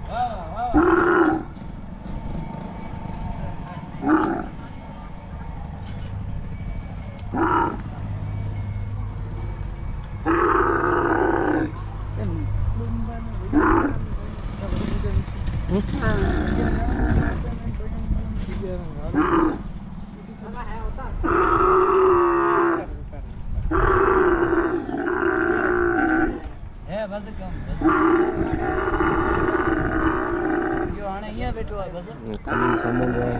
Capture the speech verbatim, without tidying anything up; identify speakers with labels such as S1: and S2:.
S1: है बस कम बस यो आने ये बैठो है बस
S2: कलिंग समुद्र